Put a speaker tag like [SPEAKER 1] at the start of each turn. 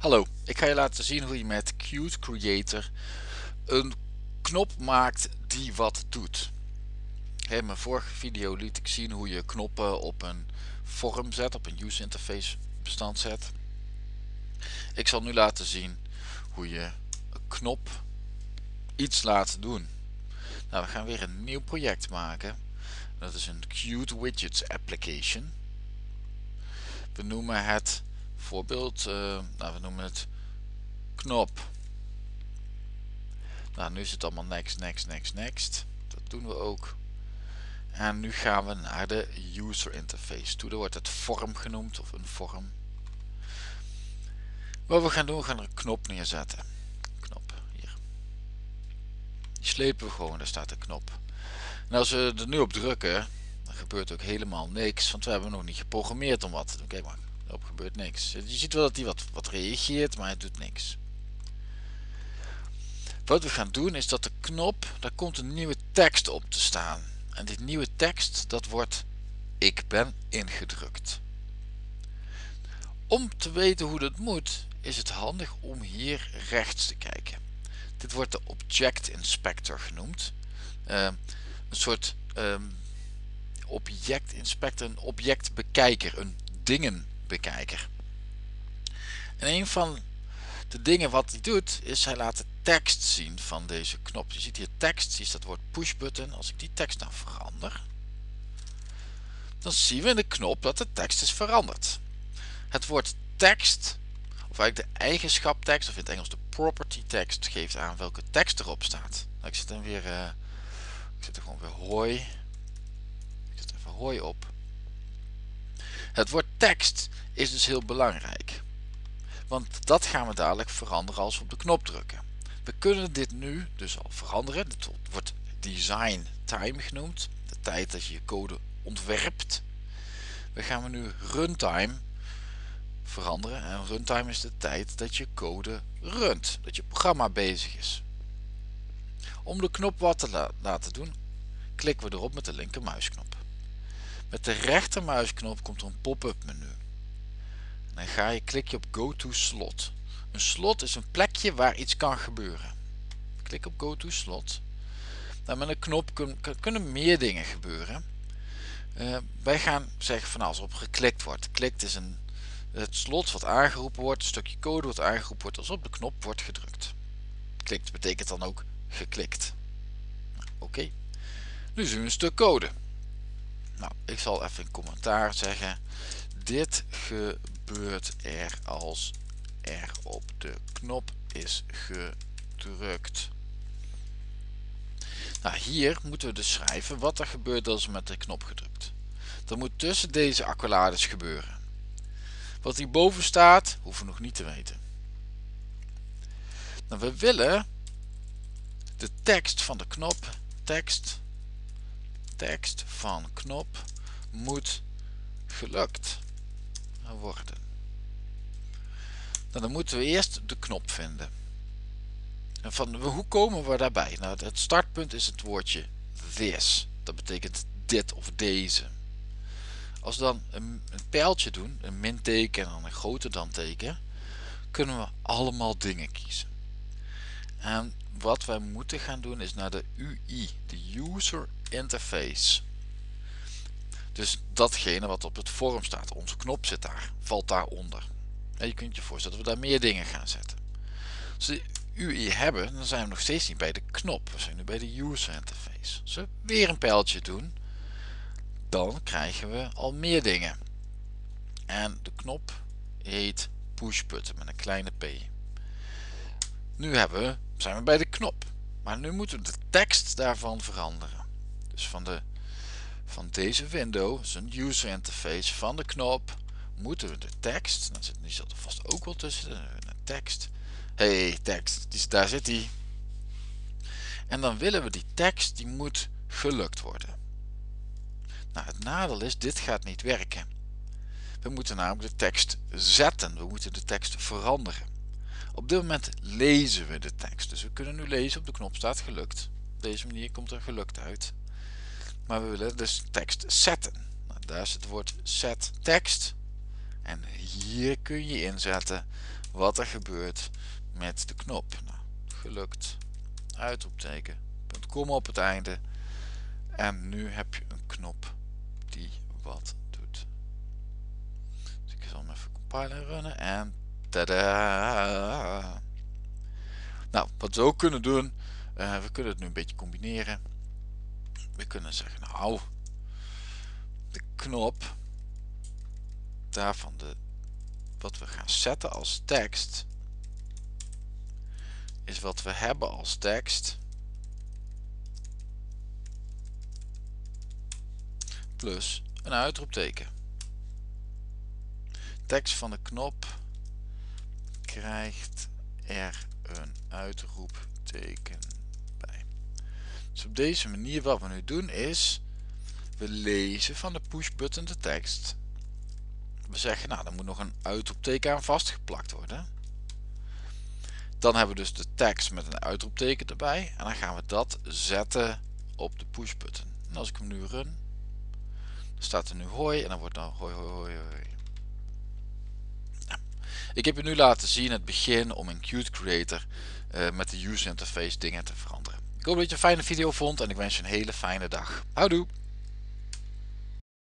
[SPEAKER 1] Hallo, ik ga je laten zien hoe je met Qt Creator een knop maakt die wat doet. In mijn vorige video liet ik zien hoe je knoppen op een vorm zet, op een user interface bestand zet. Ik zal nu laten zien hoe je een knop iets laat doen. Nou, we gaan weer een nieuw project maken. Dat is een Qt Widgets application. We noemen het voorbeeld, we noemen het knop. Nou, nu is het allemaal next. Dat doen we ook. En nu gaan we naar de user interface toe. Daar wordt het vorm genoemd of een vorm. Wat we gaan doen, we gaan er een knop neerzetten. Knop, hier. Die slepen we gewoon, daar staat de knop. En als we er nu op drukken, dan gebeurt ook helemaal niks, want we hebben nog niet geprogrammeerd om wat te doen. Kijk maar, erop gebeurt niks. Je ziet wel dat hij wat reageert, maar het doet niks. Wat we gaan doen is dat de knop, daar komt een nieuwe tekst op te staan. En dit nieuwe tekst, dat wordt ik ben ingedrukt. Om te weten hoe dat moet, is het handig om hier rechts te kijken. Dit wordt de Object Inspector genoemd. Een soort Object Inspector, een objectbekijker, een dingenbekijker. En een van de dingen wat hij doet, is hij laat de tekst zien van deze knop. Je ziet hier tekst, zie je dat woord push button. Als ik die tekst nou verander, dan zien we in de knop dat de tekst is veranderd. Het woord tekst, of eigenlijk de eigenschap tekst, of in het Engels de property tekst, geeft aan welke tekst erop staat. Nou, ik zet hem weer, ik zet er gewoon weer hoi. Ik zet even hoi op. Het woord tekst is dus heel belangrijk. Want dat gaan we dadelijk veranderen als we op de knop drukken. We kunnen dit nu dus al veranderen. Dit wordt design time genoemd. De tijd dat je je code ontwerpt. We gaan nu runtime veranderen. En runtime is de tijd dat je code runt. Dat je programma bezig is. Om de knop wat te laten doen, klikken we erop met de linker muisknop. Met de rechter muisknop komt er een pop-up menu. En dan klik je op Go to Slot. Een slot is een plekje waar iets kan gebeuren. Klik op Go to Slot. Nou, met een knop kunnen meer dingen gebeuren. Wij gaan zeggen van als erop geklikt wordt. Klikt is het slot wat aangeroepen wordt, een stukje code wat aangeroepen wordt als op de knop wordt gedrukt. Klikt betekent dan ook geklikt. Nou, oké. Nu zien we een stuk code. Nou, ik zal even in commentaar zeggen. Dit gebeurt er als er op de knop is gedrukt. Nou, hier moeten we dus schrijven wat er gebeurt als met de knop gedrukt. Dat moet tussen deze accolades gebeuren. Wat hierboven staat, hoeven we nog niet te weten. Nou, we willen de tekst van de knop, tekst van knop moet gelukt worden. Nou, dan moeten we eerst de knop vinden. En hoe komen we daarbij? Nou, het startpunt is het woordje this. Dat betekent dit of deze. Als we dan een pijltje doen, een minteken en dan een groter dan teken, kunnen we allemaal dingen kiezen. En wat wij moeten gaan doen is naar de UI, de User Interface. Dus datgene wat op het vorm staat, onze knop zit daar, valt daaronder. En je kunt je voorstellen dat we daar meer dingen gaan zetten. Als we de UI hebben, dan zijn we nog steeds niet bij de knop. We zijn nu bij de User Interface. Als we weer een pijltje doen, dan krijgen we al meer dingen. En de knop heet push button met een kleine p. Nu zijn we bij de knop. Maar nu moeten we de tekst daarvan veranderen. Dus van deze window, dus een user interface van de knop, moeten we de tekst, die zit er vast ook wel tussen, de tekst. Hey, tekst, daar zit die. En dan willen we die tekst, die moet gelukt worden. Nou, het nadeel is, dit gaat niet werken. We moeten namelijk de tekst zetten, we moeten de tekst veranderen. Op dit moment lezen we de tekst, dus we kunnen nu lezen, op de knop staat gelukt. Op deze manier komt er gelukt uit. Maar we willen dus tekst zetten. Nou, daar is het woord set tekst. En hier kun je inzetten wat er gebeurt met de knop. Nou, gelukt. Uitroepteken. .com op het einde. En nu heb je een knop die wat doet. Dus ik zal hem even compilen en runnen. En tada! Nou, wat we ook kunnen doen, we kunnen het nu een beetje combineren. We kunnen zeggen, nou, de knop daarvan, wat we gaan zetten als tekst, is wat we hebben als tekst, plus een uitroepteken. Tekst van de knop krijgt er een uitroepteken bij. Dus op deze manier wat we nu doen is, we lezen van de push button de tekst. We zeggen, nou, er moet nog een uitroepteken aan vastgeplakt worden. Dan hebben we dus de tekst met een uitroepteken erbij. En dan gaan we dat zetten op de push button. En als ik hem nu run, dan staat er nu hoi en dan wordt dan hoi hoi hoi hoi. Nou, ik heb je nu laten zien het begin om in Qt Creator met de user interface dingen te veranderen. Ik hoop dat je een fijne video vond en ik wens je een hele fijne dag. Houdoe!